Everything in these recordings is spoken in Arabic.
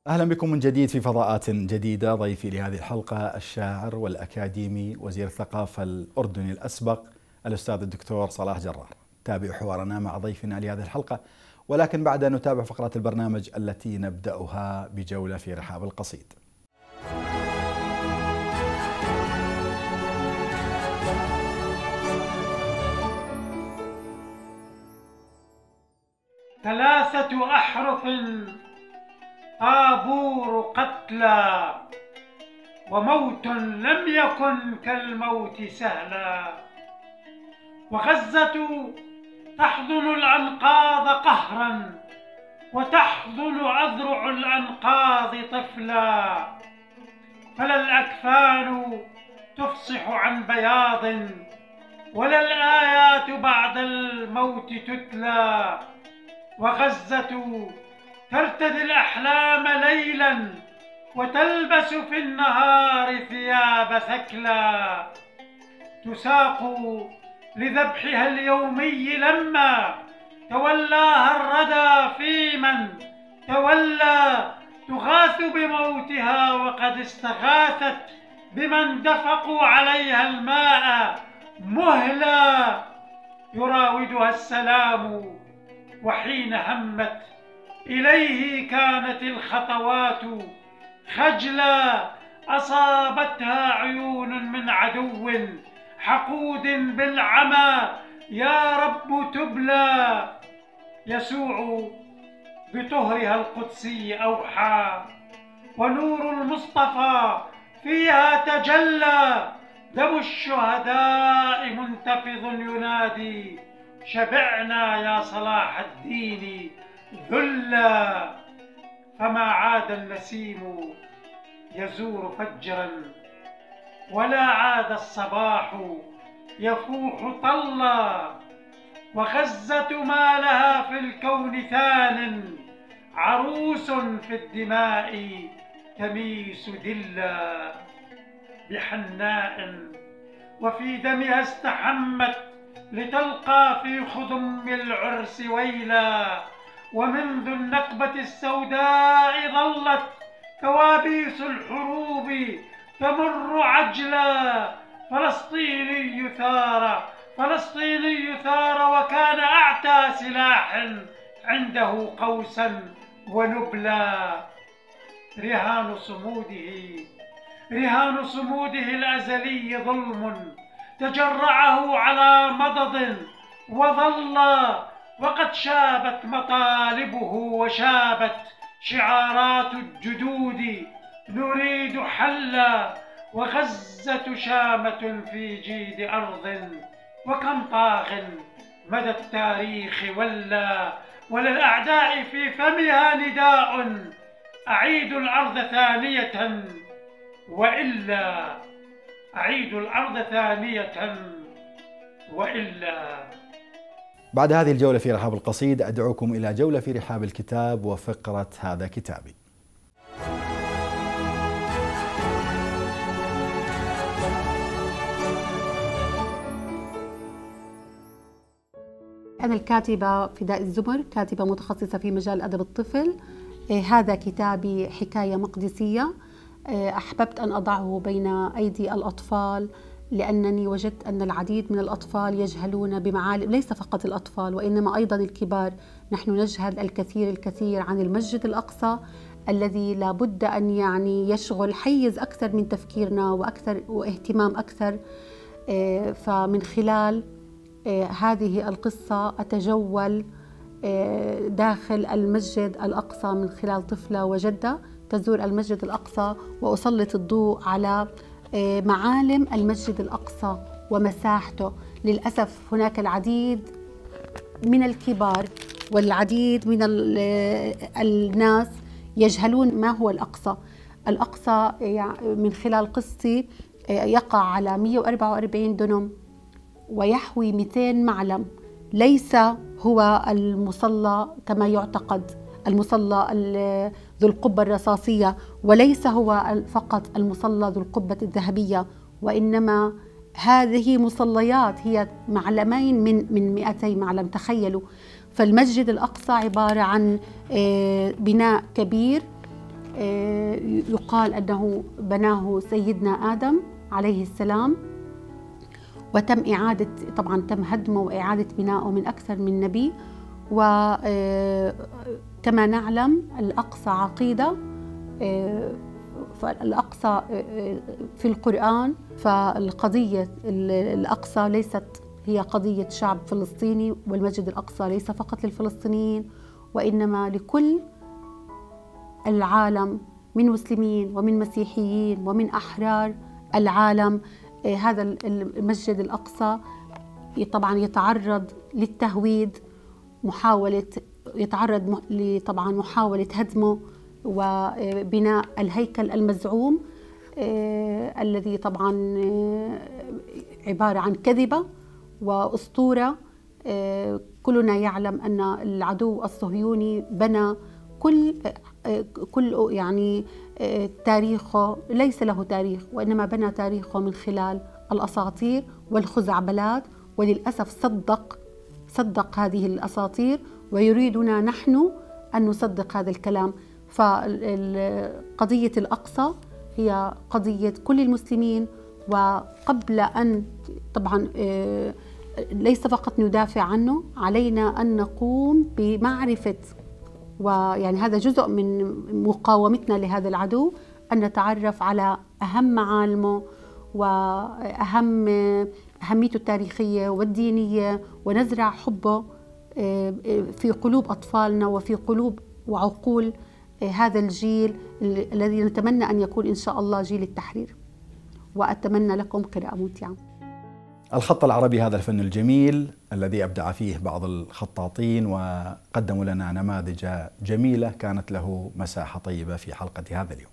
أهلا بكم من جديد في فضاءات جديدة. ضيفي لهذه الحلقة الشاعر والأكاديمي وزير الثقافة الأردني الأسبق الأستاذ الدكتور صلاح جرار. تابعوا حوارنا مع ضيفنا لهذه الحلقة، ولكن بعد أن نتابع فقرات البرنامج التي نبدأها بجولة في رحاب القصيد. ثلاثة أحرف طابور قتلى، وموت لم يكن كالموت سهلا. وغزة تحضن الأنقاض قهرا، وتحضن أذرع الأنقاض طفلا. فلا الأكفان تفصح عن بياض، ولا الآيات بعد الموت تتلى. وغزة ترتدي الأحلام ليلا، وتلبس في النهار ثياب ثكلا. تساق لذبحها اليومي لما تولاها الردى في من تولى. تغاث بموتها وقد استغاثت بمن دفقوا عليها الماء مهلا. يراودها السلام وحين همت إليه كانت الخطوات خجلا. أصابتها عيون من عدو حقود بالعمى، يا رب تبلى. يسوع بطهرها القدسي أوحى، ونور المصطفى فيها تجلى. دم الشهداء منتفض ينادي، شبعنا يا صلاح الدين ذلا. فما عاد النسيم يزور فجرا، ولا عاد الصباح يفوح طلا. وغزة ما لها في الكون ثان، عروس في الدماء تميس دلا. بحناء وفي دمها استحمت، لتلقى في خضم العرس ويلا. ومنذ النكبة السوداء ظلت كوابيس الحروب تمر عجلا. فلسطيني ثار وكان أعتى سلاح عنده قوسا ونبلا. رهان صموده الأزلي ظلم، تجرعه على مضض وظل. وقد شابت مطالبه وشابت شعارات الجدود، نريد حلا. وغزة شامة في جيد أرض، وكم طاغ مدى التاريخ ولا. وللأعداء في فمها نداء، أعيد الأرض ثانية وإلا. أعيد الأرض ثانية وإلا. بعد هذه الجولة في رحاب القصيد أدعوكم إلى جولة في رحاب الكتاب وفقرة هذا كتابي. أنا الكاتبة فداء الزمر، كاتبة متخصصة في مجال أدب الطفل. هذا كتابي حكاية مقدسية. أحببت أن أضعه بين أيدي الأطفال، لأنني وجدت أن العديد من الأطفال يجهلون بمعالم، ليس فقط الأطفال وإنما أيضا الكبار. نحن نجهل الكثير عن المسجد الأقصى الذي لابد أن يشغل حيز أكثر من تفكيرنا واهتمام أكثر. فمن خلال هذه القصة أتجول داخل المسجد الأقصى من خلال طفلة وجدة تزور المسجد الأقصى، وأسلط الضوء على معالم المسجد الأقصى ومساحته. للأسف هناك العديد من الكبار والعديد من الناس يجهلون ما هو الأقصى. الأقصى من خلال قصتي يقع على 144 دنم، ويحوي 200 معلم. ليس هو المصلى كما يعتقد، المصلى ذو القبة الرصاصية، وليس هو فقط المصلى ذو القبة الذهبية، وإنما هذه مصليات هي معلمين من 200 معلم. تخيلوا. فالمسجد الأقصى عبارة عن بناء كبير يقال أنه بناه سيدنا آدم عليه السلام، وتم إعادة طبعا تم هدمه وإعادة بنائه من أكثر من نبي. وكما نعلم الأقصى عقيدة، فالأقصى في القرآن، فالقضية الأقصى ليست هي قضية شعب فلسطيني، والمسجد الأقصى ليس فقط للفلسطينيين وإنما لكل العالم من مسلمين ومن مسيحيين ومن أحرار العالم. هذا المسجد الأقصى طبعا يتعرض للتهويد، يتعرض طبعا محاولة هدمه وبناء الهيكل المزعوم الذي طبعا عبارة عن كذبة وأسطورة. كلنا يعلم أن العدو الصهيوني بنى كل يعني تاريخه ليس له تاريخ، وإنما بنى تاريخه من خلال الأساطير والخزعبلات، وللأسف صدق هذه الأساطير ويريدنا نحن أن نصدق هذا الكلام. فقضية الأقصى هي قضية كل المسلمين، وقبل أن طبعا ليس فقط ندافع عنه، علينا أن نقوم بمعرفة، ويعني هذا جزء من مقاومتنا لهذا العدو، أن نتعرف على أهم معالمه وأهميته التاريخية والدينية، ونزرع حبه في قلوب أطفالنا وفي قلوب وعقول هذا الجيل الذي نتمنى أن يكون إن شاء الله جيل التحرير. وأتمنى لكم قراءة ممتعة. الخط العربي هذا الفن الجميل الذي أبدع فيه بعض الخطاطين وقدموا لنا نماذج جميلة كانت له مساحة طيبة في حلقة هذا اليوم.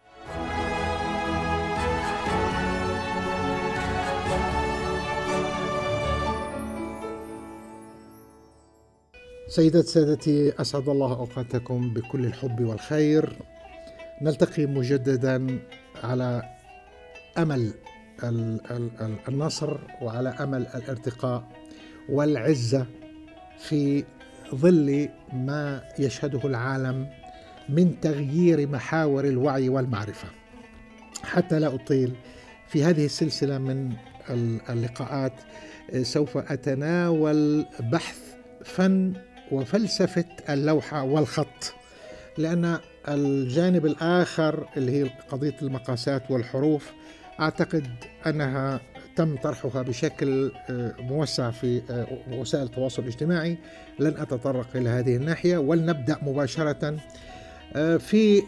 سيدات سادتي، أسعد الله أوقاتكم بكل الحب والخير. نلتقي مجددا على أمل النصر وعلى أمل الارتقاء والعزة في ظل ما يشهده العالم من تغيير محاور الوعي والمعرفة. حتى لا أطيل في هذه السلسلة من اللقاءات، سوف أتناول بحث فن وفلسفة اللوحة والخط، لأن الجانب الآخر اللي هي قضية المقاسات والحروف أعتقد أنها تم طرحها بشكل موسع في وسائل التواصل الاجتماعي. لن أتطرق إلى هذه الناحية، ولنبدأ مباشرة في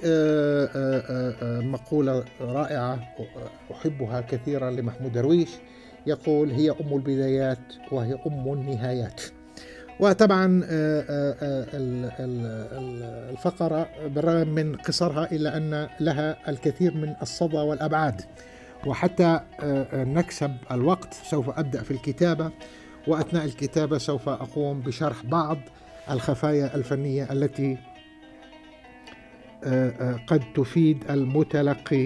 مقولة رائعة أحبها كثيرا لمحمود درويش، يقول: هي أم البدايات وهي أم النهايات. وطبعا الفقرة بالرغم من قصرها إلا أن لها الكثير من الصدى والأبعاد، وحتى نكسب الوقت سوف أبدأ في الكتابة، وأثناء الكتابة سوف أقوم بشرح بعض الخفايا الفنية التي قد تفيد المتلقي.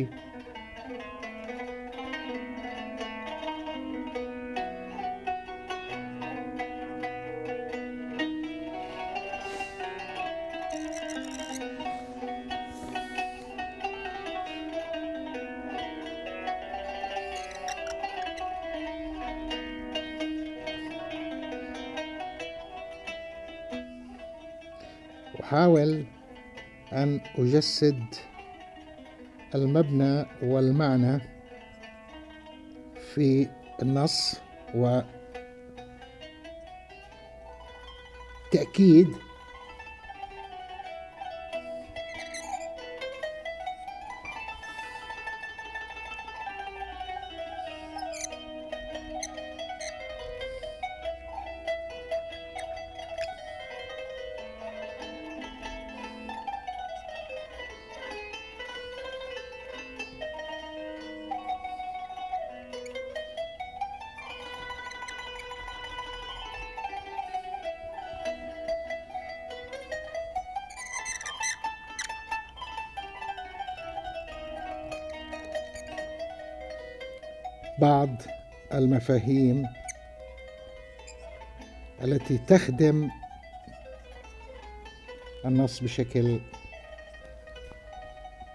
أحاول أن أجسد المبنى والمعنى في النص، وتأكيد بعض المفاهيم التي تخدم النص بشكل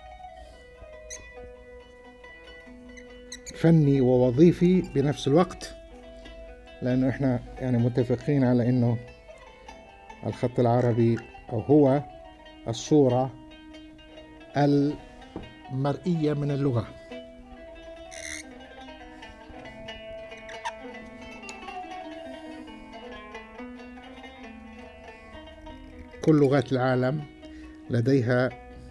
فني ووظيفي بنفس الوقت، لأنه إحنا يعني متفقين على إنه الخط العربي أو هو الصورة المرئية من اللغة. كل لغات العالم لديها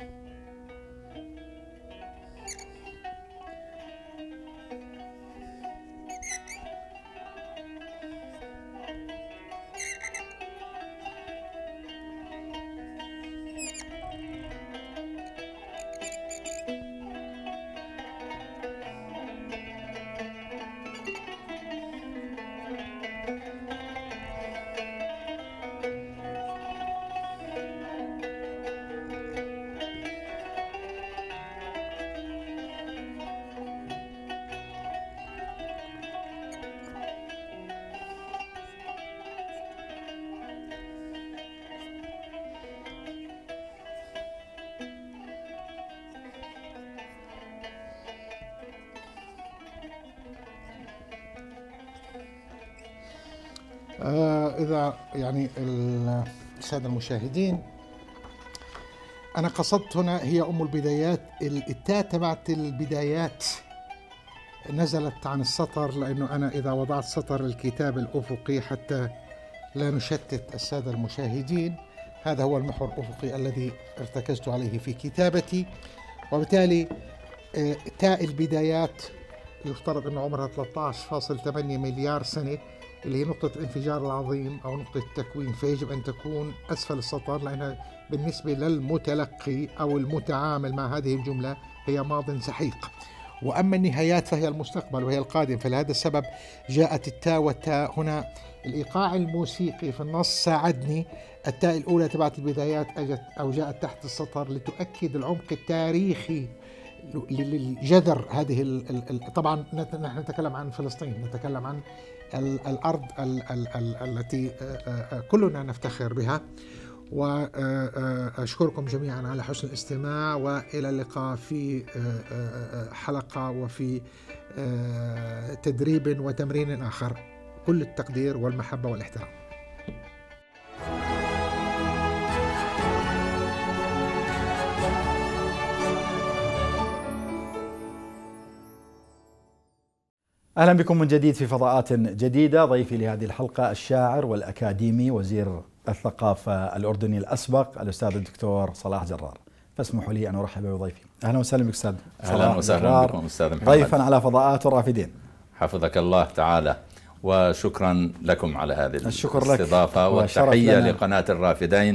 إذا يعني السادة المشاهدين، أنا قصدت هنا هي أم البدايات. التاء تبعت البدايات نزلت عن السطر، لأنه أنا إذا وضعت سطر الكتاب الأفقي حتى لا نشتت السادة المشاهدين، هذا هو المحور الأفقي الذي ارتكزت عليه في كتابتي، وبالتالي تاء البدايات يفترض أن عمرها 13.8 مليار سنة، اللي هي نقطة الانفجار العظيم أو نقطة التكوين، فيجب أن تكون أسفل السطر، لأنها بالنسبة للمتلقي أو المتعامل مع هذه الجملة هي ماض سحيق. وأما النهايات فهي المستقبل وهي القادم، فلهذا السبب جاءت التاء والتاء هنا. الإيقاع الموسيقي في النص ساعدني. التاء الأولى تبعت البدايات أجت أو جاءت تحت السطر لتؤكد العمق التاريخي للجذر هذه طبعا نحن نتكلم عن فلسطين، نتكلم عن الأرض التي كلنا نفتخر بها. وأشكركم جميعا على حسن الاستماع، وإلى اللقاء في حلقة وفي تدريب وتمرين آخر. كل التقدير والمحبة والاحترام. أهلا بكم من جديد في فضاءات جديدة. ضيفي لهذه الحلقة الشاعر والأكاديمي وزير الثقافة الأردني الأسبق الأستاذ الدكتور صلاح جرار، فاسمحوا لي أن أرحب بضيفي. أهلا وسهلا بك أستاذ صلاح. أهلا وسهلا بكم أستاذ محمد، ضيفا على فضاءات الرافدين. حفظك الله تعالى، وشكرا لكم على هذه الاستضافة، والتحية لقناة الرافدين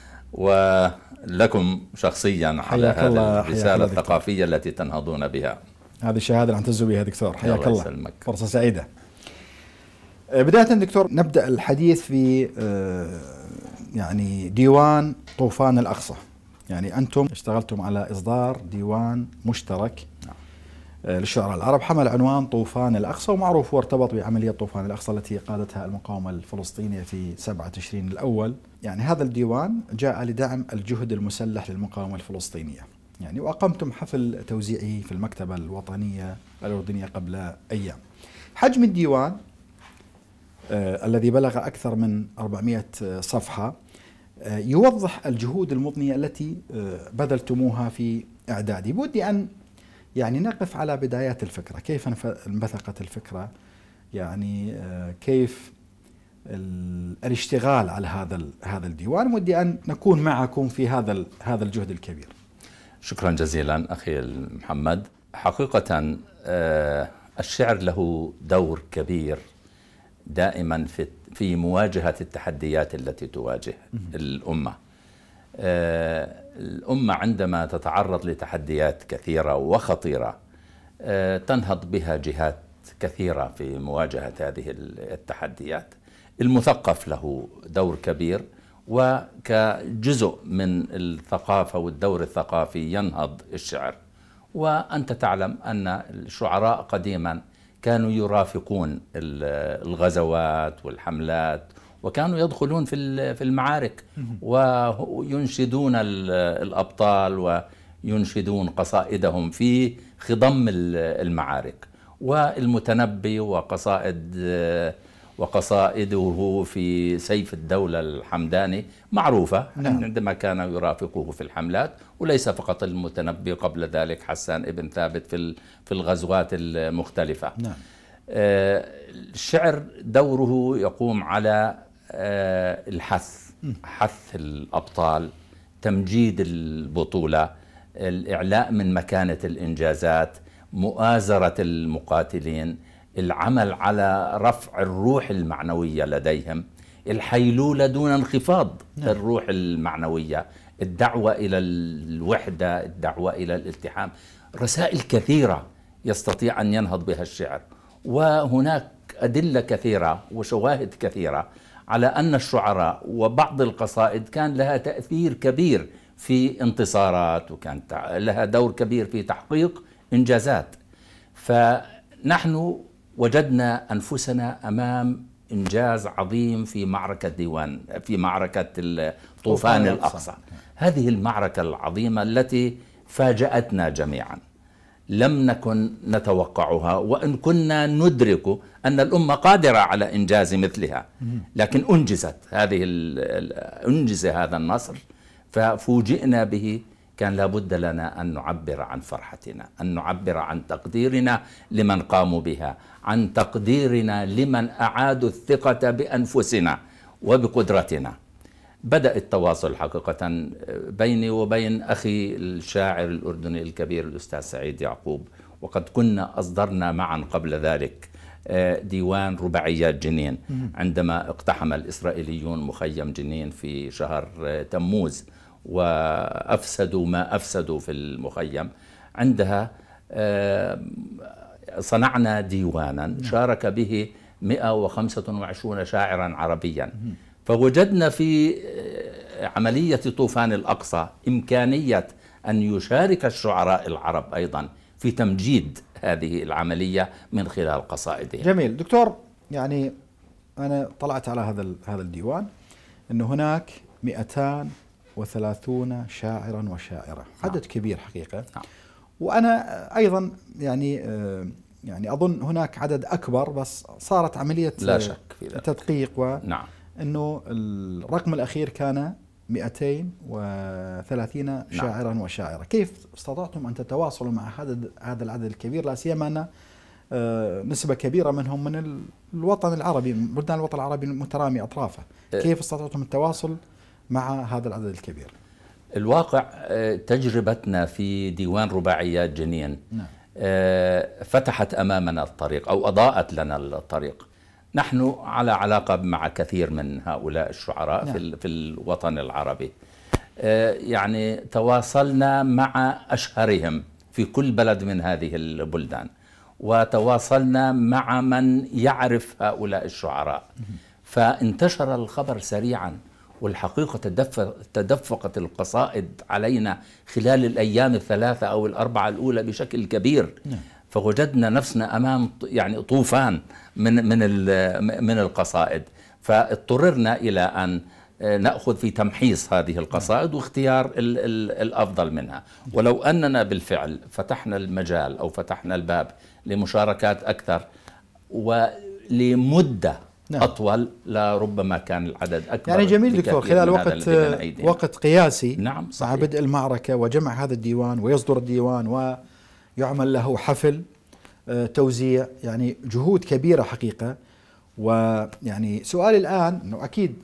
ولكم شخصيا على هذه الرسالة الثقافية التي تنهضون بها. هذه الشهادة نعتز بها دكتور، حياك الله. يسلمك. فرصة سعيدة. بداية دكتور، نبدأ الحديث في يعني ديوان طوفان الأقصى. يعني أنتم اشتغلتم على إصدار ديوان مشترك للشعراء العرب حمل عنوان طوفان الأقصى، ومعروف وارتبط بعملية طوفان الأقصى التي قادتها المقاومة الفلسطينية في 7 تشرين الأول. يعني هذا الديوان جاء لدعم الجهد المسلح للمقاومة الفلسطينية، يعني وأقمتم حفل توزيعه في المكتبة الوطنية الأردنية قبل أيام. حجم الديوان الذي بلغ أكثر من 400 صفحة يوضح الجهود المضنية التي بذلتموها في إعداده. بودي أن يعني نقف على بدايات الفكرة، كيف انبثقت الفكرة، يعني كيف الاشتغال على هذا الديوان. ودي أن نكون معكم في هذا الجهد الكبير. شكرا جزيلا أخي محمد. حقيقة الشعر له دور كبير دائما في مواجهة التحديات التي تواجه الأمة. الأمة عندما تتعرض لتحديات كثيرة وخطيرة تنهض بها جهات كثيرة في مواجهة هذه التحديات. المثقف له دور كبير، وكجزء من الثقافة والدور الثقافي ينهض الشعر. وأنت تعلم أن الشعراء قديما كانوا يرافقون الغزوات والحملات، وكانوا يدخلون في المعارك وينشدون الأبطال وينشدون قصائدهم في خضم المعارك. والمتنبي وقصائده في سيف الدولة الحمداني معروفة. نعم. عندما كان يرافقه في الحملات، وليس فقط المتنبي، قبل ذلك حسان ابن ثابت في الغزوات المختلفة. نعم. الشعر دوره يقوم على حث الأبطال، تمجيد البطولة، الإعلاء من مكانة الإنجازات، مؤازرة المقاتلين، العمل على رفع الروح المعنوية لديهم، الحيلولة دون انخفاض الروح المعنوية، الدعوة إلى الوحدة، الدعوة إلى الالتحام. رسائل كثيرة يستطيع أن ينهض بها الشعر، وهناك أدلة كثيرة وشواهد كثيرة على أن الشعراء وبعض القصائد كان لها تأثير كبير في انتصارات، وكان لها دور كبير في تحقيق إنجازات. فنحن وجدنا أنفسنا أمام إنجاز عظيم في معركة طوفان الأقصى. هذه المعركة العظيمة التي فاجأتنا جميعا، لم نكن نتوقعها، وإن كنا ندرك أن الأمة قادرة على إنجاز مثلها، لكن أنجز هذا النصر، ففوجئنا به. كان لابد لنا أن نعبر عن فرحتنا، أن نعبر عن تقديرنا لمن قاموا بها، عن تقديرنا لمن أعادوا الثقة بأنفسنا وبقدرتنا. بدأ التواصل حقيقة بيني وبين أخي الشاعر الأردني الكبير الأستاذ سعيد يعقوب، وقد كنا أصدرنا معا قبل ذلك ديوان رباعيات جنين عندما اقتحم الإسرائيليون مخيم جنين في شهر تموز وأفسدوا ما أفسدوا في المخيم. عندها صنعنا ديوانا شارك به 125 شاعرا عربيا، فوجدنا في عملية طوفان الأقصى إمكانية أن يشارك الشعراء العرب أيضا في تمجيد هذه العملية من خلال قصائدهم. جميل دكتور، يعني أنا طلعت على هذا الديوان أنه هناك 230 شاعرا وشاعرة، عدد كبير حقيقة. وأنا أيضا يعني أظن هناك عدد أكبر، بس صارت عملية لا شك في ذلك تدقيق أنه الرقم الأخير كان 230 شاعرا وشاعرة. كيف استطعتم أن تتواصلوا مع هذا العدد الكبير، لا سيما أن نسبة كبيرة منهم من الوطن العربي، بلدان الوطن العربي المترامي أطرافه؟ كيف استطعتم التواصل مع هذا العدد الكبير؟ الواقع تجربتنا في ديوان رباعيات جنين فتحت أمامنا الطريق، أو أضاءت لنا الطريق. نحن على علاقة مع كثير من هؤلاء الشعراء في الوطن العربي، يعني تواصلنا مع أشهرهم في كل بلد من هذه البلدان، وتواصلنا مع من يعرف هؤلاء الشعراء، فانتشر الخبر سريعا. والحقيقة تدفقت القصائد علينا خلال الأيام الثلاثة أو الأربعة الأولى بشكل كبير. فوجدنا نفسنا أمام يعني طوفان من القصائد، فاضطررنا إلى أن نأخذ في تمحيص هذه القصائد واختيار الأفضل منها. ولو أننا بالفعل فتحنا المجال أو فتحنا الباب لمشاركات أكثر ولمدة أطول، لربما كان العدد أكبر. يعني جميل دكتور، خلال وقت قياسي مع بدء المعركة وجمع هذا الديوان ويصدر الديوان ويعمل له حفل توزيع، يعني جهود كبيرة حقيقة. ويعني سؤالي الآن أنه أكيد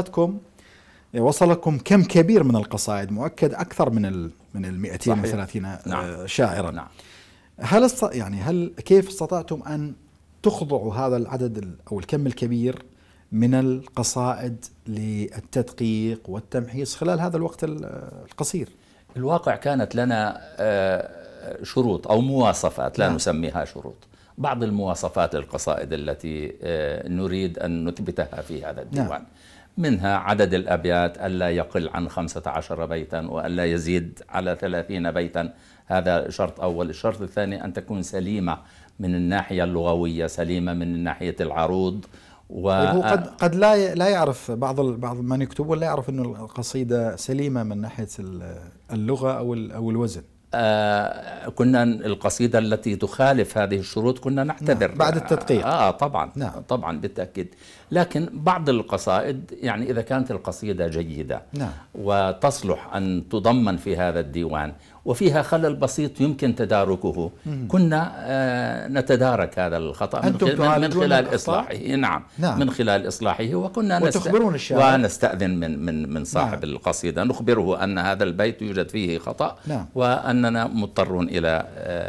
وصلكم كم كبير من القصائد، مؤكد أكثر من 230 شاعرا. هل كيف استطعتم أن تخضعوا هذا العدد أو الكم الكبير من القصائد للتدقيق والتمحيص خلال هذا الوقت القصير؟ الواقع كانت لنا شروط أو مواصفات، لا نسميها شروط، بعض المواصفات للقصائد التي نريد أن نثبتها في هذا الديوان. منها عدد الأبيات ألا يقل عن 15 بيتا وألا يزيد على 30 بيتا، هذا شرط أول. الشرط الثاني أن تكون سليمة من الناحية اللغوية، سليمة من ناحية العروض. قد لا يعرف بعض من يكتبون لا يعرف أن القصيدة سليمة من ناحية اللغة أو الوزن. كنا القصيدة التي تخالف هذه الشروط كنا نعتذر بعد التدقيق. طبعا. نعم. طبعا بالتأكيد. لكن بعض القصائد يعني إذا كانت القصيدة جيدة نعم. وتصلح أن تضمن في هذا الديوان وفيها خلل بسيط يمكن تداركه، كنا نتدارك هذا الخطأ من خلال إصلاحه. نعم. من خلال إصلاحه، وكنا وتخبرون الشاعر ونستأذن من صاحب القصيدة، نخبره أن هذا البيت يوجد فيه خطأ، وأننا مضطرون إلى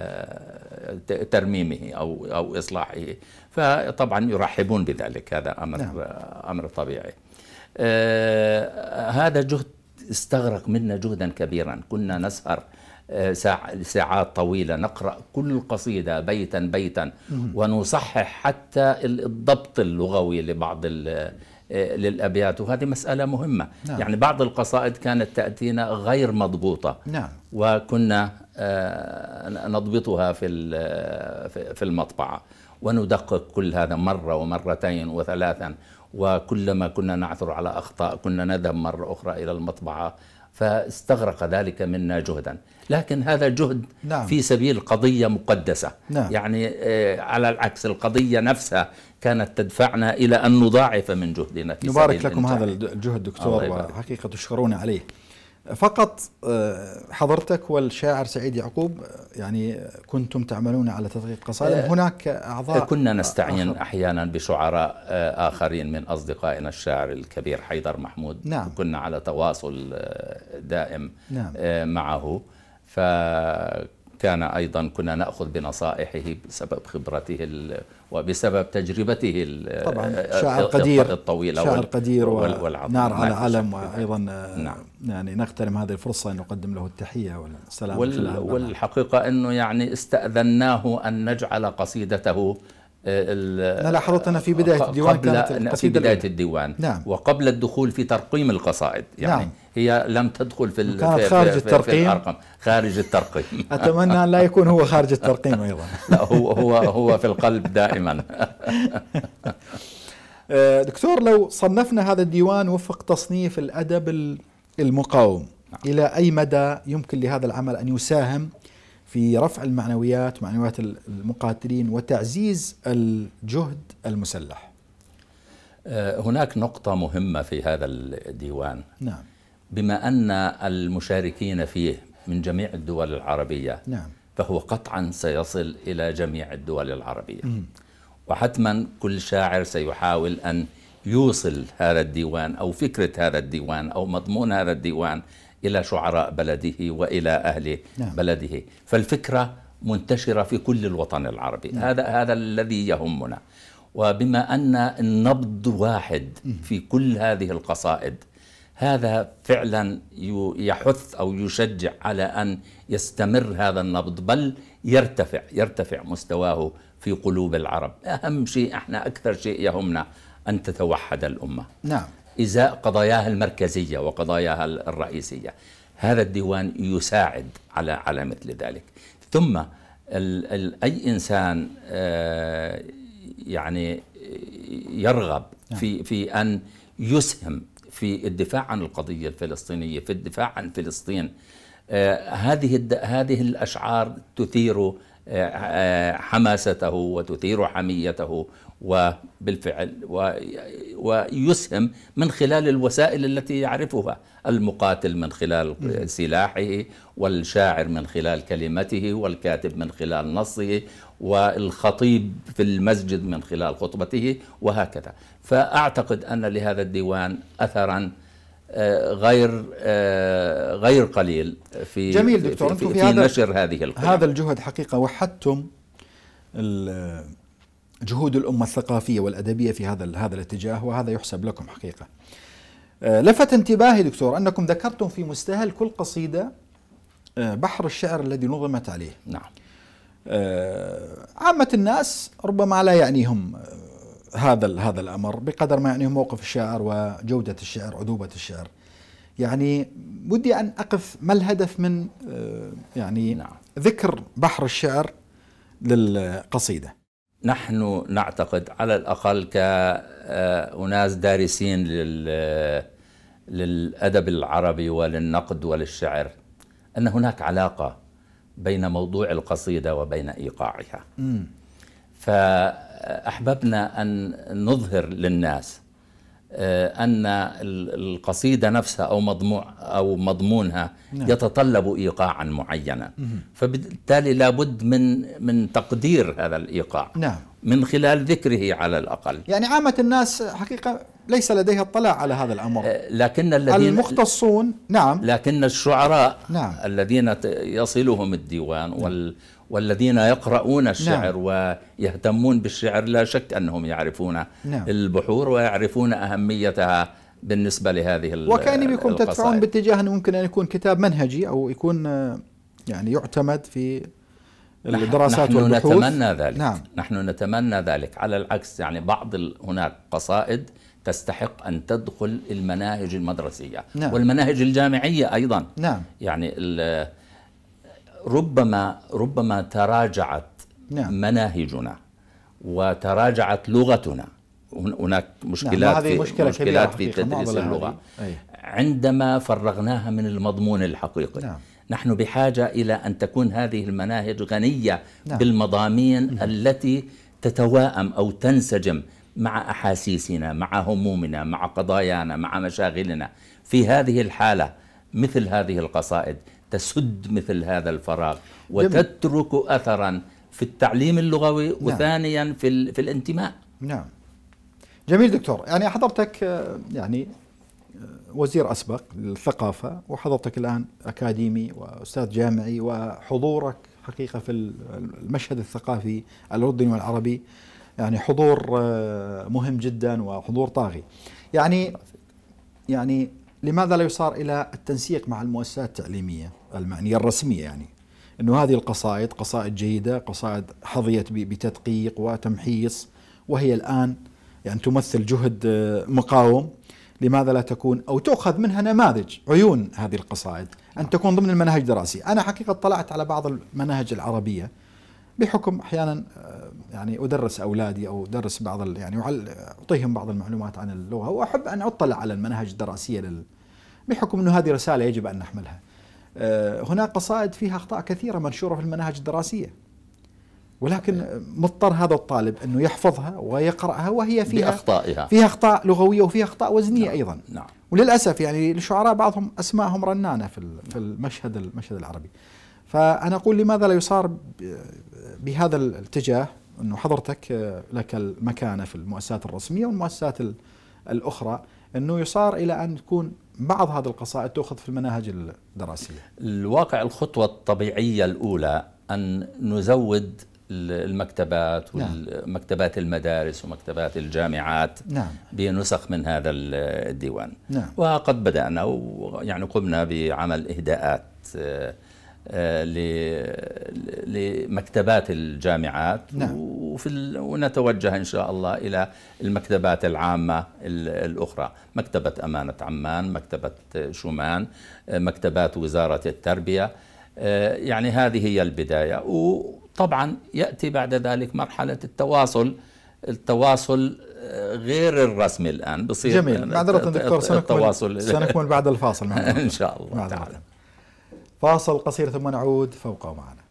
ترميمه أو إصلاحه، فطبعا يرحبون بذلك. هذا أمر طبيعي. هذا جهد استغرق منا جهدا كبيرا، كنا نسهر ساعات طويلة نقرأ كل قصيدة بيتا بيتا، ونصحح حتى الضبط اللغوي لبعض للأبيات، وهذه مسألة مهمة. يعني بعض القصائد كانت تأتينا غير مضبوطة، وكنا نضبطها في المطبعة، وندقق كل هذا مرة ومرتين وثلاثا، وكلما كنا نعثر على أخطاء كنا نذهب مرة أخرى إلى المطبعة، فاستغرق ذلك منا جهدا. لكن هذا جهد في سبيل قضية مقدسة. يعني على العكس القضية نفسها كانت تدفعنا إلى أن نضاعف من جهدنا في نبارك لكم هذا الجهد دكتور، وحقيقة تشكرون عليه. فقط حضرتك والشاعر سعيد يعقوب يعني كنتم تعملون على تدقيق قصائد، هناك أعضاء كنا نستعين أحيانا بشعراء آخرين من أصدقائنا، الشاعر الكبير حيدر محمود. كنا على تواصل دائم معه، فكان أيضا كنا نأخذ بنصائحه بسبب خبرته وبسبب تجربته طبعا شاعر قدير الطويلة، شاعر قدير ونار على علم، وأيضا يعني نغتنم هذه الفرصة أن نقدم له التحية والسلام. والحقيقة أنه يعني استأذناه أن نجعل قصيدته، أنا لاحظت أن في بداية الديوان كانت في بداية الديوان وقبل الدخول في ترقيم القصائد، يعني هي لم تدخل كانت خارج الترقيم، في الأرقام خارج الترقيم. أتمنى أن لا يكون هو خارج الترقيم أيضا. لا، هو في القلب دائما. دكتور، لو صنفنا هذا الديوان وفق تصنيف الأدب المقاوم، إلى أي مدى يمكن لهذا العمل أن يساهم في رفع معنويات المقاتلين وتعزيز الجهد المسلح؟ هناك نقطة مهمة في هذا الديوان. بما أن المشاركين فيه من جميع الدول العربية، فهو قطعا سيصل إلى جميع الدول العربية، وحتما كل شاعر سيحاول أن يوصل هذا الديوان أو فكرة هذا الديوان أو مضمون هذا الديوان إلى شعراء بلده وإلى أهل بلده، فالفكرة منتشرة في كل الوطن العربي. هذا الذي يهمنا. وبما أن النبض واحد في كل هذه القصائد، هذا فعلا يحث أو يشجع على أن يستمر هذا النبض، بل يرتفع مستواه في قلوب العرب. أهم شيء، احنا أكثر شيء يهمنا أن تتوحد الأمة إزاء قضاياها المركزية وقضاياها الرئيسية. هذا الديوان يساعد على مثل ذلك. ثم أي إنسان يعني يرغب في أن يسهم في الدفاع عن القضية الفلسطينية، في الدفاع عن فلسطين، هذه الأشعار تثير حماسته وتثير حميته، وبالفعل ويسهم من خلال الوسائل التي يعرفها، المقاتل من خلال سلاحه، والشاعر من خلال كلمته، والكاتب من خلال نصه، والخطيب في المسجد من خلال خطبته، وهكذا. فأعتقد أن لهذا الديوان أثرا غير قليل في جميل دكتور، في نشر هذه القيم. هذا الجهد حقيقة وحدتم جهود الأمة الثقافية والأدبية في هذا الاتجاه، وهذا يحسب لكم حقيقة. لفت انتباهي دكتور أنكم ذكرتم في مستهل كل قصيدة بحر الشعر الذي نظمت عليه. عامة الناس ربما لا يعنيهم هذا الأمر بقدر ما يعنيهم موقف الشاعر وجودة الشعر، عذوبة الشعر. يعني ودي أن أقف، ما الهدف من يعني ذكر بحر الشعر للقصيدة؟ نحن نعتقد على الأقل كأناس دارسين للأدب العربي وللنقد وللشعر أن هناك علاقة بين موضوع القصيدة وبين إيقاعها. فأحببنا أن نظهر للناس أن القصيدة نفسها أو مضمونها يتطلب إيقاعا معينا، فبالتالي لابد من تقدير هذا الإيقاع من خلال ذكره على الأقل. يعني عامة الناس حقيقة ليس لديها اطلاع على هذا الأمر، لكن المختصون لكن الشعراء الذين يصلهم الديوان والذين يقرؤون الشعر ويهتمون بالشعر لا شك أنهم يعرفون البحور ويعرفون أهميتها بالنسبة لهذه وكأني بكم تدفعون باتجاه أنه ممكن أن يكون كتاب منهجي أو يكون يعني يعتمد في الدراسات والبحوث. نتمنى ذلك. نحن نتمنى ذلك. على العكس، يعني هناك قصائد تستحق أن تدخل المناهج المدرسية والمناهج الجامعية أيضا. يعني ربما تراجعت مناهجنا وتراجعت لغتنا. هناك مشكلات في تدريس اللغة عندما فرغناها من المضمون الحقيقي. نحن بحاجة إلى أن تكون هذه المناهج غنية بالمضامين التي تتواءم أو تنسجم مع أحاسيسنا، مع همومنا، مع قضايانا، مع مشاغلنا. في هذه الحالة مثل هذه القصائد تسد مثل هذا الفراغ وتترك أثرا في التعليم اللغوي وثانيا في الانتماء. جميل دكتور. يعني حضرتك يعني وزير أسبق للثقافة، وحضرتك الآن أكاديمي وأستاذ جامعي، وحضورك حقيقة في المشهد الثقافي الأردني والعربي يعني حضور مهم جدا وحضور طاغي. يعني لماذا لا يصار إلى التنسيق مع المؤسسات التعليمية المعنية الرسمية؟ يعني أنه هذه القصائد قصائد جيدة، قصائد حظيت بتدقيق وتمحيص، وهي الآن يعني تمثل جهد مقاوم. لماذا لا تكون أو تأخذ منها نماذج عيون هذه القصائد أن تكون ضمن المناهج الدراسية؟ أنا حقيقة اطلعت على بعض المناهج العربية بحكم أحيانا يعني أدرس أولادي أو أدرس بعض يعني أعطيهم بعض المعلومات عن اللغة، وأحب أن أطلع على المناهج الدراسية بحكم أنه هذه رسالة يجب أن نحملها. هناك قصائد فيها أخطاء كثيرة منشورة في المناهج الدراسية، ولكن مضطر هذا الطالب أنه يحفظها ويقرأها وهي فيها أخطاء لغوية وفيها أخطاء وزنية أيضا. وللأسف يعني الشعراء بعضهم أسماءهم رنانة في المشهد العربي. فأنا أقول لماذا لا يصار بهذا الاتجاه، أنه حضرتك لك المكانة في المؤسسات الرسمية والمؤسسات الأخرى، أنه يصار إلى أن تكون بعض هذه القصائد تأخذ في المناهج الدراسية. الواقع الخطوة الطبيعية الأولى أن نزود المكتبات ومكتبات المدارس ومكتبات الجامعات بنسخ من هذا الديوان. وقد بدأنا يعني قمنا بعمل إهداءات لمكتبات الجامعات ونتوجه إن شاء الله إلى المكتبات العامة الأخرى، مكتبة أمانة عمان، مكتبة شومان، مكتبات وزارة التربية. يعني هذه هي البداية، وطبعا يأتي بعد ذلك مرحلة التواصل غير الرسمي الآن بصير. جميل. معذرة دكتور، سنكمل بعد الفاصل إن شاء الله تعالى. فاصل قصير ثم نعود، فابقوا معنا.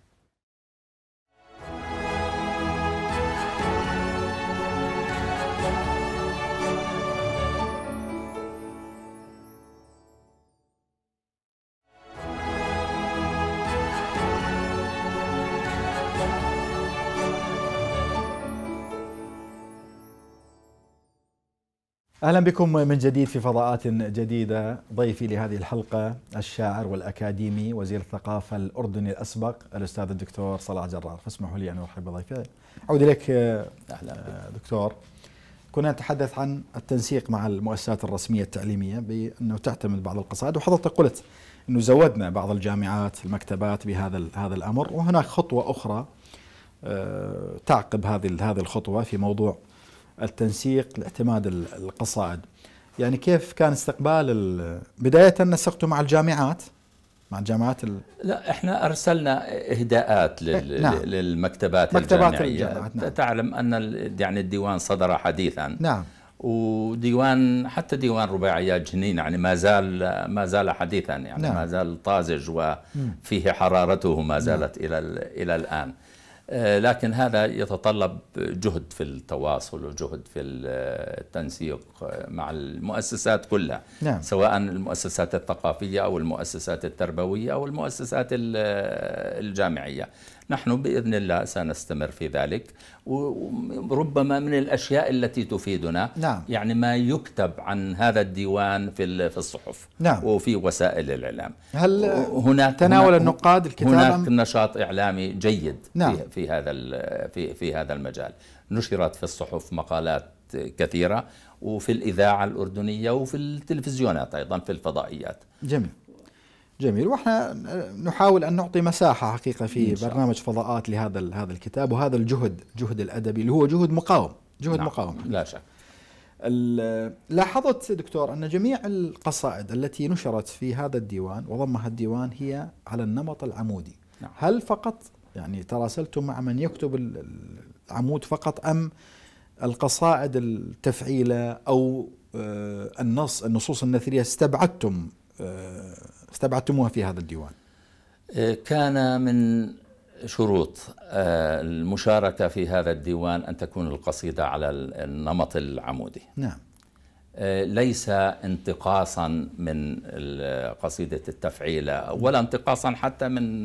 أهلا بكم من جديد في فضاءات جديدة. ضيفي لهذه الحلقة الشاعر والأكاديمي وزير الثقافة الأردني الأسبق الأستاذ الدكتور صلاح جرار. فاسمحوا لي أن أرحب بضيفي. أعود إليك دكتور. كنا نتحدث عن التنسيق مع المؤسسات الرسمية التعليمية بأنه تعتمد بعض القصائد، وحضرتك قلت أنه زودنا بعض الجامعات المكتبات بهذا الأمر، وهناك خطوة أخرى تعقب هذه الخطوة في موضوع التنسيق لاعتماد القصائد. يعني كيف كان استقبال بداية نسقتوا مع الجامعات؟ لا، احنا ارسلنا اهداءات للمكتبات الجامعية. تعلم ان يعني الديوان صدر حديثا. وديوان حتى ديوان رباعيات جنين يعني ما زال حديثا يعني نعم. ما زال طازج وفيه حرارته ما زالت إلى الآن. لكن هذا يتطلب جهد في التواصل وجهد في التنسيق مع المؤسسات كلها. نعم. سواء المؤسسات الثقافية أو المؤسسات التربوية أو المؤسسات الجامعية. نحن بإذن الله سنستمر في ذلك، وربما من الأشياء التي تفيدنا نعم. يعني ما يكتب عن هذا الديوان في الصحف نعم. وفي وسائل الإعلام. هل هناك تناول النقاد الكتاب؟ هناك نشاط إعلامي جيد نعم. في هذا المجال. نشرت في الصحف مقالات كثيرة، وفي الإذاعة الأردنية وفي التلفزيونات أيضا في الفضائيات. جميل جميل. واحنا نحاول ان نعطي مساحه حقيقه في برنامج فضاءات لهذا الكتاب وهذا الجهد الادبي اللي هو جهد مقاوم، نعم. مقاوم. لا شك. لاحظت دكتور ان جميع القصائد التي نشرت في هذا الديوان وضمها الديوان هي على النمط العمودي. نعم. هل فقط يعني تراسلتم مع من يكتب العمود فقط، ام القصائد التفعيله او النصوص النثريه استبعدتموها في هذا الديوان؟ كان من شروط المشاركة في هذا الديوان أن تكون القصيدة على النمط العمودي. نعم. ليس انتقاصا من قصيدة التفعيلة ولا انتقاصا حتى من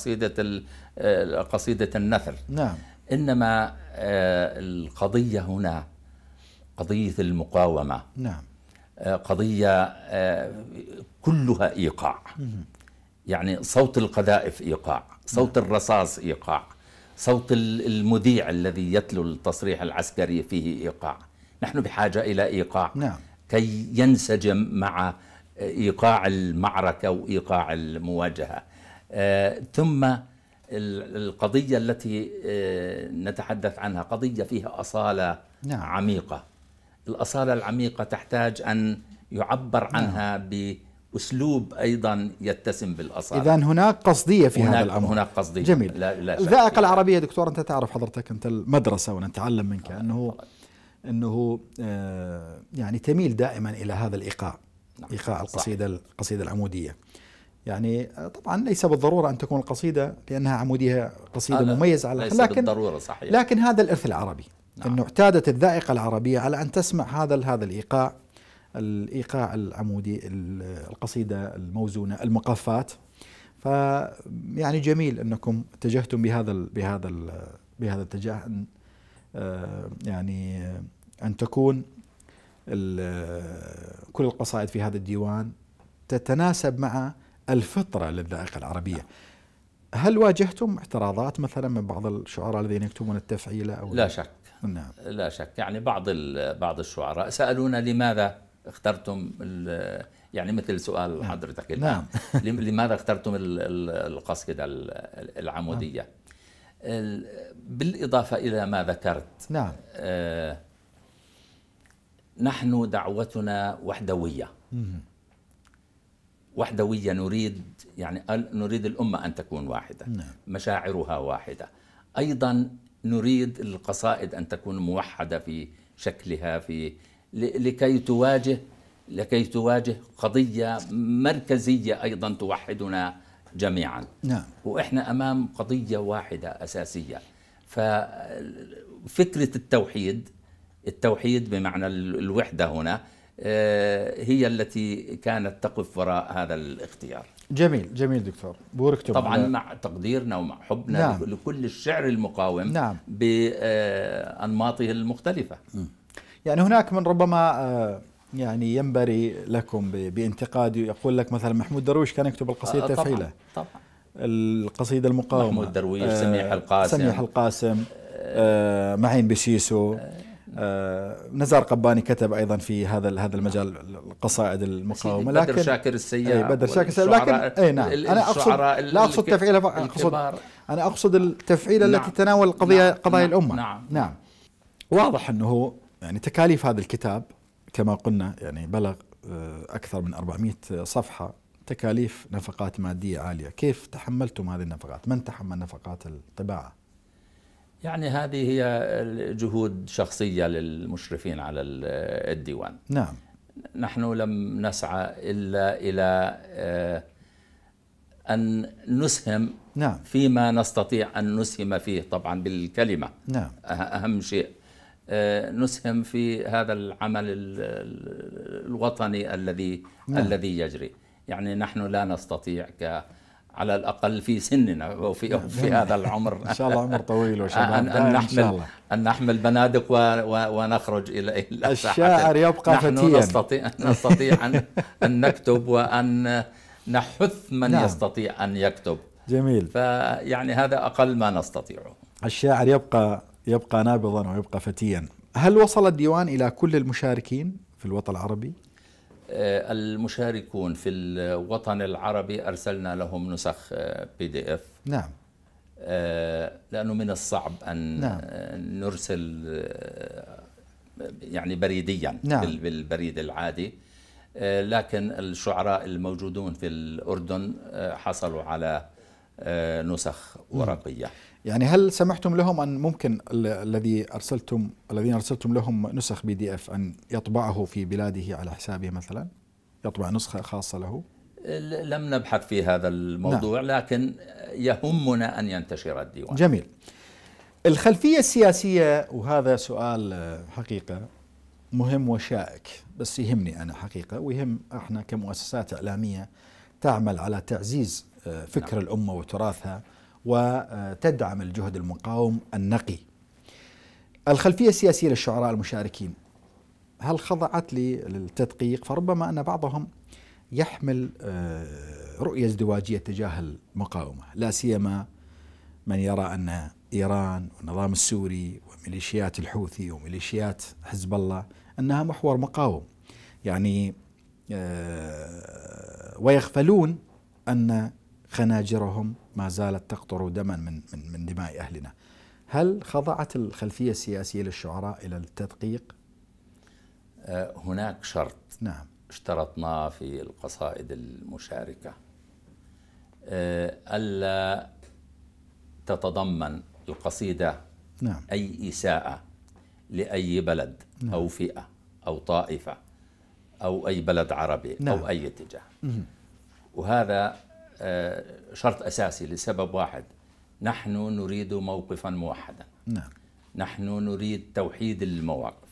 قصيدة النثر. نعم. إنما القضية هنا قضية المقاومة. نعم. قضية كلها إيقاع. يعني صوت القذائف إيقاع، صوت الرصاص إيقاع، صوت المذيع الذي يتلو التصريح العسكري فيه إيقاع. نحن بحاجة إلى إيقاع. نعم. كي ينسجم مع إيقاع المعركة وإيقاع المواجهة. ثم القضية التي نتحدث عنها قضية فيها أصالة. نعم. عميقة. الأصالة العميقة تحتاج أن يعبر عنها بأسلوب أيضا يتسم بالأصالة. إذن هناك قصدية في هذا الأمر. هناك قصدية. جميل. لا الذائقة العربية دكتور، أنت تعرف حضرتك أنت المدرسة ونتعلم منك أنه يعني تميل دائما إلى هذا الإيقاع. نعم. إيقاع القصيدة العمودية. يعني طبعا ليس بالضرورة أن تكون القصيدة لأنها عمودية قصيدة مميزة على ليس بالضرورة صحيح. لكن هذا الإرث العربي. نعم. أنه اعتادت الذائقة العربية على أن تسمع هذا الإيقاع العمودي، القصيدة الموزونة المقفات. فيعني جميل أنكم اتجهتم بهذا الاتجاه، أن يعني أن تكون كل القصائد في هذا الديوان تتناسب مع الفطرة للذائقة العربية. هل واجهتم اعتراضات مثلا من بعض الشعراء الذين يكتبون التفعيلة أو؟ لا شك. نعم. لا شك. يعني بعض الشعراء سألونا لماذا اخترتم يعني مثل سؤال حضرتك الآن. نعم. لماذا اخترتم القصيدة العمودية؟ بالإضافة إلى ما ذكرت. نعم. نحن دعوتنا وحدوية. وحدوية، نريد الأمة أن تكون واحدة. نعم. مشاعرها واحدة. أيضا نريد القصائد أن تكون موحدة في شكلها لكي تواجه قضية مركزية أيضا توحدنا جميعا. نعم. وإحنا أمام قضية واحدة أساسية. ففكرة التوحيد بمعنى الوحدة هنا هي التي كانت تقف وراء هذا الاختيار. جميل دكتور، بوركتم طبعا مع تقديرنا ومع حبنا. نعم. لكل الشعر المقاوم. نعم. بأنماطه المختلفة. يعني هناك من ربما يعني ينبري لكم بانتقاد، يقول لك مثلا محمود درويش كان يكتب القصيدة تفعيلة. طبعا. القصيدة المقاومة محمود درويش، سميح القاسم، معين بسيسو، نزار قباني كتب أيضا في هذا المجال القصائد المقاومة. لكن بدر شاكر السياع، لكن نعم، أنا أقصد لا أقصد تفعيلة، أنا أقصد التفعيلة. نعم. التي تناول قضايا الأمة. نعم. واضح أنه يعني تكاليف هذا الكتاب كما قلنا يعني بلغ أكثر من 400 صفحة، تكاليف نفقات مادية عالية. كيف تحملتم هذه النفقات؟ من تحمل نفقات الطباعة؟ يعني هذه هي جهود شخصية للمشرفين على الديوان. نعم. نحن لم نسعى إلا إلى أن نسهم نعم. فيما نستطيع أن نسهم فيه، طبعا بالكلمة. نعم. أهم شيء نسهم في هذا العمل الوطني الذي يجري. يعني نحن لا نستطيع على الأقل في سننا وفي هذا العمر إن شاء الله عمر طويل وشباب أن نحمل بنادق ونخرج إلى الشاعر يبقى فتيا. نستطيع أن نكتب وأن نحث من نعم. يستطيع أن يكتب. جميل. فيعني هذا أقل ما نستطيعه. الشاعر يبقى نابضا ويبقى فتيا. هل وصل الديوان إلى كل المشاركين في الوطن العربي؟ المشاركون في الوطن العربي أرسلنا لهم نسخ PDF. نعم. لأنه من الصعب أن نعم. نرسل يعني بريديا. نعم. بالبريد العادي. لكن الشعراء الموجودون في الأردن حصلوا على نسخ ورقية. يعني هل سمحتم لهم أن ممكن الذين أرسلتم لهم نسخ PDF أن يطبعه في بلاده على حسابه مثلا؟ يطبع نسخة خاصة له؟ لم نبحث في هذا الموضوع. نعم. لكن يهمنا أن ينتشر الديوان. جميل. الخلفية السياسية، وهذا سؤال حقيقة مهم وشائك، بس يهمني أنا حقيقة ويهم احنا كمؤسسات إعلامية تعمل على تعزيز فكر نعم. الأمة وتراثها وتدعم الجهد المقاوم النقي. الخلفية السياسية للشعراء المشاركين هل خضعت للتدقيق؟ فربما أن بعضهم يحمل رؤية ازدواجية تجاه المقاومة، لا سيما من يرى أن إيران والنظام السوري وميليشيات الحوثي وميليشيات حزب الله أنها محور مقاوم، يعني ويغفلون أن خناجرهم ما زالت تقطر دما من دماء أهلنا. هل خضعت الخلفية السياسية للشعراء إلى التدقيق؟ هناك شرط نعم اشترطنا في القصائد المشاركة، ألا تتضمن القصيدة نعم. أي إساءة لأي بلد نعم. أو فئة أو طائفة أو أي بلد عربي نعم. أو أي اتجاه. وهذا شرط أساسي لسبب واحد: نحن نريد موقفا موحدا. نعم. نحن نريد توحيد المواقف.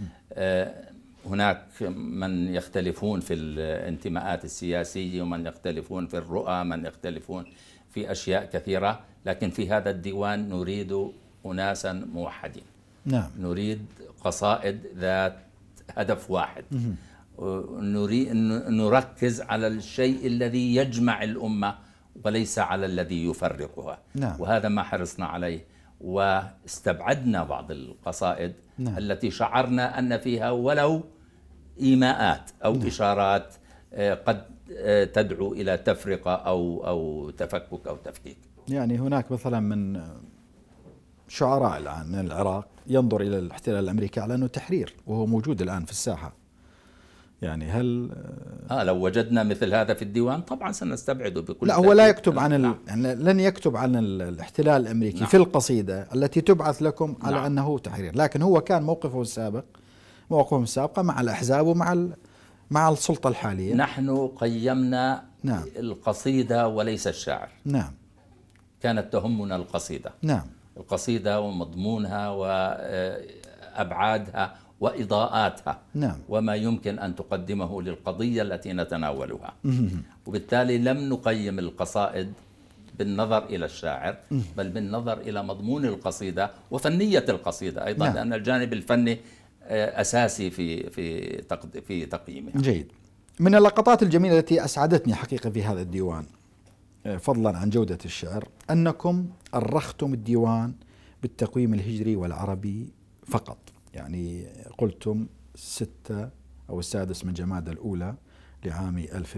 هناك من يختلفون في الانتماءات السياسية ومن يختلفون في الرؤى، من يختلفون في أشياء كثيرة، لكن في هذا الديوان نريد أناسا موحدين. نعم. نريد قصائد ذات هدف واحد. نريد أن نركز على الشيء الذي يجمع الأمة وليس على الذي يفرقها. نعم. وهذا ما حرصنا عليه، واستبعدنا بعض القصائد نعم. التي شعرنا أن فيها ولو إيماءات أو نعم. إشارات قد تدعو إلى تفرقة أو تفكك أو تفكيك. يعني هناك مثلا من شعراء الآن من العراق ينظر إلى الاحتلال الأمريكي على أنه تحرير، وهو موجود الآن في الساحة. يعني هل لو وجدنا مثل هذا في الديوان طبعا سنستبعده بكل لا، هو لا يكتب عن نعم. يعني لن يكتب عن الاحتلال الأمريكي نعم. في القصيدة التي تبعث لكم على نعم. أنه تحرير، لكن هو كان موقفهم السابقة مع الأحزاب ومع السلطة الحالية. نحن قيمنا نعم. القصيدة وليس الشاعر. نعم. كانت تهمنا القصيدة. نعم. القصيدة ومضمونها وأبعادها وإضاءاتها نعم. وما يمكن أن تقدمه للقضية التي نتناولها. وبالتالي لم نقيم القصائد بالنظر إلى الشاعر، بل بالنظر إلى مضمون القصيدة وفنية القصيدة أيضا. نعم. لأن الجانب الفني أساسي في تقييمها. جيد. من اللقطات الجميلة التي أسعدتني حقيقة في هذا الديوان فضلا عن جودة الشعر أنكم أرختم الديوان بالتقويم الهجري والعربي فقط. يعني قلتم 6 أو السادس من جماد الأولى لعام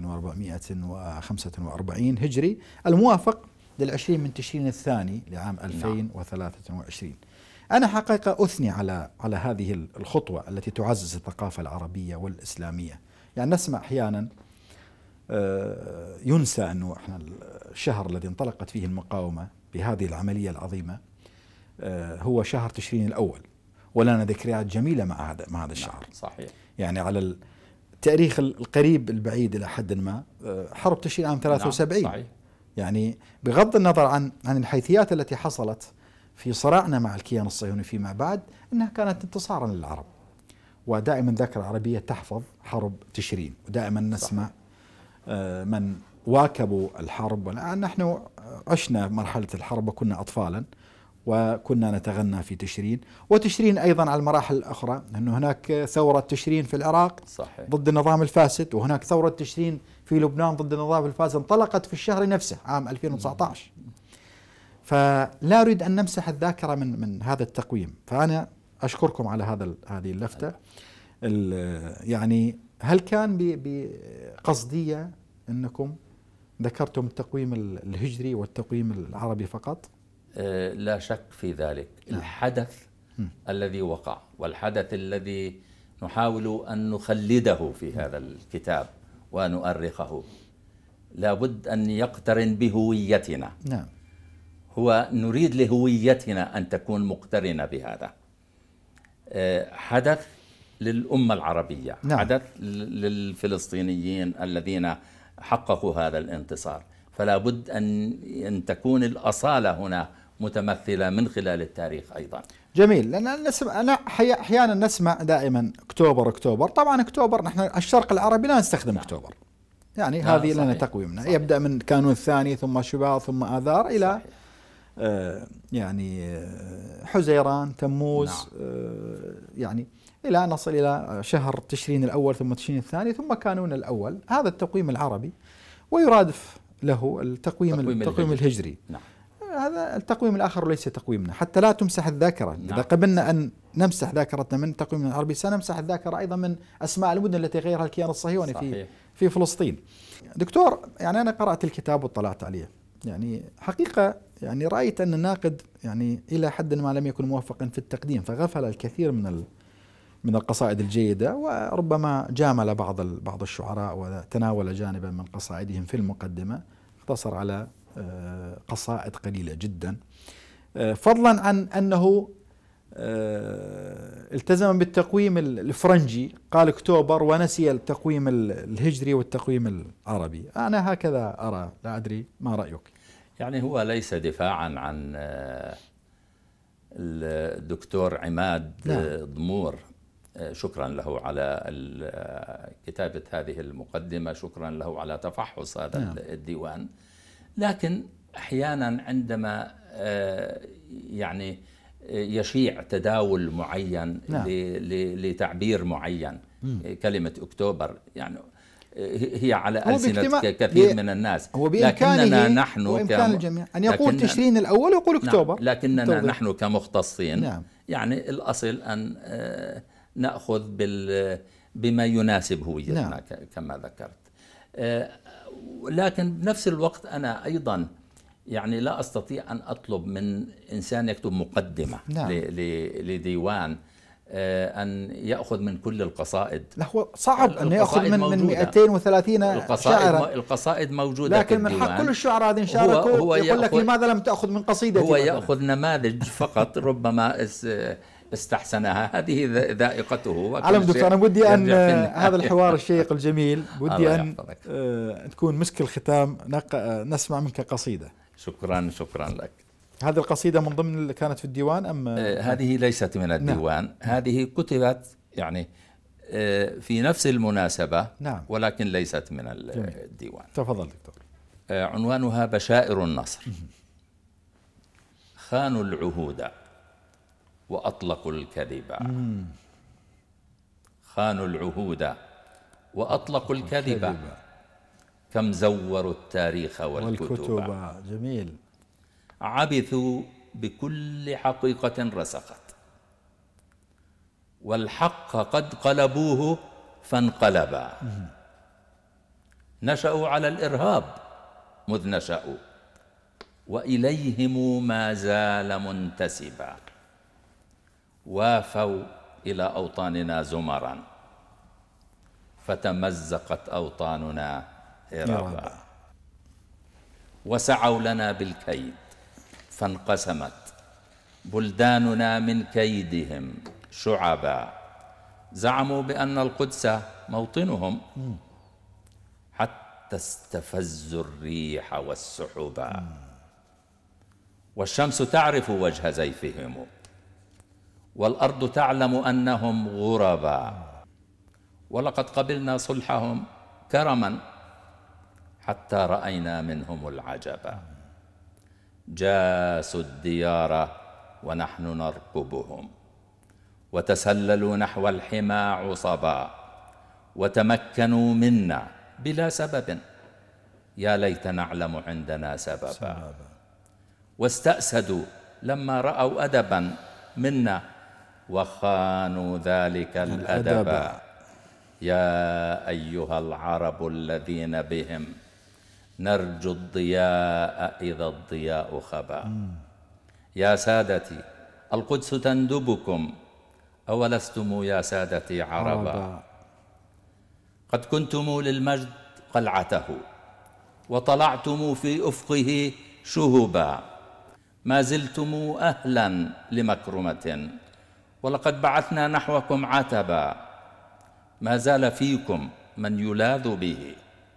1445 هجري، الموافق لل20 من تشرين الثاني لعام 2023. أنا حقيقة أثني على هذه الخطوة التي تعزز الثقافة العربية والإسلامية. يعني نسمع أحيانا ينسى أنه إحنا الشهر الذي انطلقت فيه المقاومة بهذه العملية العظيمة هو شهر تشرين الأول، ولنا ذكريات جميلة مع هذا الشهر. صحيح. يعني على التاريخ القريب البعيد إلى حد ما، حرب تشرين عام 73. صحيح. يعني بغض النظر عن الحيثيات التي حصلت في صراعنا مع الكيان الصهيوني فيما بعد، أنها كانت انتصارا للعرب، ودائما ذاكرة العربية تحفظ حرب تشرين، ودائما نسمع من واكبوا الحرب. نحن عشنا مرحلة الحرب وكنا أطفالا وكنا نتغنى في تشرين، وتشرين أيضا على المراحل الأخرى، أنه هناك ثورة تشرين في العراق صحيح. ضد النظام الفاسد، وهناك ثورة تشرين في لبنان ضد النظام الفاسد، انطلقت في الشهر نفسه عام 2019. فلا أريد أن نمسح الذاكرة من هذا التقويم. فأنا أشكركم على هذه اللفتة. يعني هل كان بقصدية أنكم ذكرتم التقويم الهجري والتقويم العربي فقط؟ لا شك في ذلك. الحدث الذي وقع والحدث الذي نحاول أن نخلده في هذا الكتاب ونؤرخه لابد أن يقترن بهويتنا. نعم. هو نريد لهويتنا أن تكون مقترنة بهذا. حدث للأمة العربية. نعم. حدث للفلسطينيين الذين حققوا هذا الانتصار، فلا بد أن تكون الأصالة هنا متمثلة من خلال التاريخ أيضا. جميل. لأن أنا أحيانا نسمع دائما أكتوبر. طبعا أكتوبر نحن الشرق العربي لا نستخدم أكتوبر، يعني هذه لنا تقويمنا. يبدأ من كانون الثاني ثم شباط ثم آذار إلى يعني حزيران تموز. يعني إلى أن نصل إلى شهر تشرين الأول ثم تشرين الثاني ثم كانون الأول. هذا التقويم العربي، ويرادف له التقويم الهجري. نعم. هذا التقويم الآخر ليس تقويمنا، حتى لا تمسح الذاكرة. إذا قبلنا أن نمسح ذاكرتنا من التقويم العربي، سنمسح الذاكرة أيضا من أسماء المدن التي غيرها الكيان الصهيوني في فلسطين. دكتور، يعني أنا قرأت الكتاب واطلعت عليه، يعني حقيقة يعني رأيت أن الناقد يعني إلى حد ما لم يكن موفقا في التقديم، فغفل الكثير من القصائد الجيدة، وربما جامل بعض الشعراء وتناول جانبا من قصائدهم في المقدمة، اقتصر على قصائد قليلة جدا، فضلا عن أنه التزم بالتقويم الفرنجي، قال أكتوبر ونسي التقويم الهجري والتقويم العربي. أنا هكذا أرى، لا أدري ما رأيك. يعني هو ليس دفاعا عن الدكتور عماد ضمور، شكرا له على كتابة هذه المقدمة، شكرا له على تفحص هذا الديوان. لكن أحيانا عندما يعني يشيع تداول معين لتعبير معين، كلمة أكتوبر يعني هي على ألسنة كثير من الناس، لكننا نحن وإمكان الجميع أن يقول تشرين الأول ويقول أكتوبر. لكننا نحن كمختصين يعني الأصل أن نأخذ بما يناسب هويتنا كما ذكرت. لكن بنفس الوقت أنا أيضا يعني لا أستطيع أن أطلب من إنسان يكتب مقدمة لديوان أن يأخذ من كل القصائد. لا، هو صعب أن يأخذ من 230 شاعرا. القصائد موجودة، لكن من حق كل الشعراء الذين شاركوا يقول لك لماذا لم تأخذ من قصيدتي؟ هو يأخذ نماذج فقط ربما استحسنها، هذه ذائقته. علم دكتور، أنا بدي أن هذا الحوار الشيق الجميل بدي أن تكون مسك الختام نسمع منك قصيدة. شكرا لك. هذه القصيدة من ضمن اللي كانت في الديوان أم؟ هذه ليست من الديوان. هذه كتبت يعني في نفس المناسبة. ولكن ليست من الديوان. تفضل دكتور. عنوانها بشائر النصر. خانوا العهود وأطلقوا الكذب. خانوا العهود وأطلقوا الكذب، كم زوروا التاريخ والكتب. جميل. عبثوا بكل حقيقة رسخت، والحق قد قلبوه فانقلبا. نشأوا على الإرهاب مذ نشأوا، وإليهم ما زال منتسبا. وافوا إلى أوطاننا زمرا، فتمزقت أوطاننا هربا. وسعوا لنا بالكيد فانقسمت، بلداننا من كيدهم شعبا. زعموا بأن القدس موطنهم حتى استفزوا الريح والسحبا. والشمس تعرف وجه زيفهم، والأرض تعلم أنهم غربا. ولقد قبلنا صلحهم كرما حتى رأينا منهم العجبا. جاسوا الديار ونحن نركبهم، وتسللوا نحو الحمى عصبا، وتمكنوا منا بلا سبب، يا ليت نعلم عندنا سببا. واستأسدوا لما رأوا أدبا منا، وخانوا ذلك الأدب. يا أيها العرب الذين بهم نرجو الضياء إذا الضياء خبا. يا سادتي القدس تندبكم، أولستم يا سادتي عربا. قد كنتم للمجد قلعته، وطلعتم في أفقه شهبا. ما زلتم أهلا لمكرمة، ولقد بعثنا نحوكم عتبا. ما زال فيكم من يلاذ به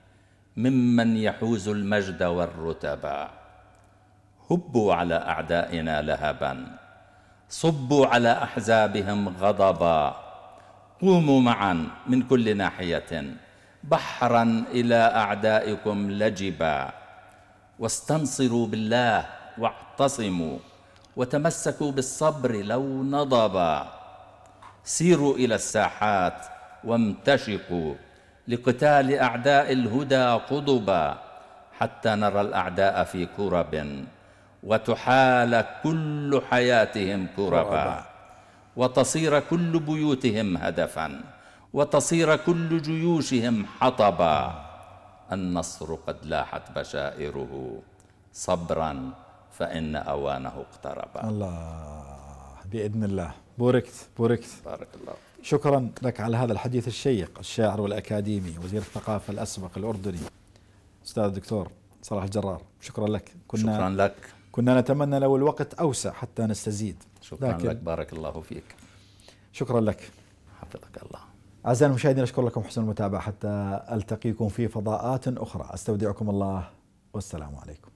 ممن يحوز المجد والرتبا. هبوا على أعدائنا لهبا، صبوا على أحزابهم غضبا. قوموا معا من كل ناحية بحرا إلى أعدائكم لجبا. واستنصروا بالله واعتصموا، وتمسكوا بالصبر لو نضبا. سيروا إلى الساحات وامتشقوا لقتال أعداء الهدى قضبا، حتى نرى الأعداء في كرب، وتحال كل حياتهم كربا، وتصير كل بيوتهم هدفا، وتصير كل جيوشهم حطبا. النصر قد لاحت بشائره، صبرا فإن أوانه اقتربا. الله، بإذن الله. بوركت بوركت. بارك الله. شكرا لك على هذا الحديث الشيق. الشاعر والأكاديمي وزير الثقافة الأسبق الأردني أستاذ الدكتور صلاح الجرار، شكرا لك. شكرا لك. كنا نتمنى لو الوقت أوسع حتى نستزيد. شكرا لك، بارك الله فيك. شكرا لك، حفظك الله. أعزائي المشاهدين، أشكر لكم حسن المتابعة حتى ألتقيكم في فضاءات أخرى. أستودعكم الله والسلام عليكم.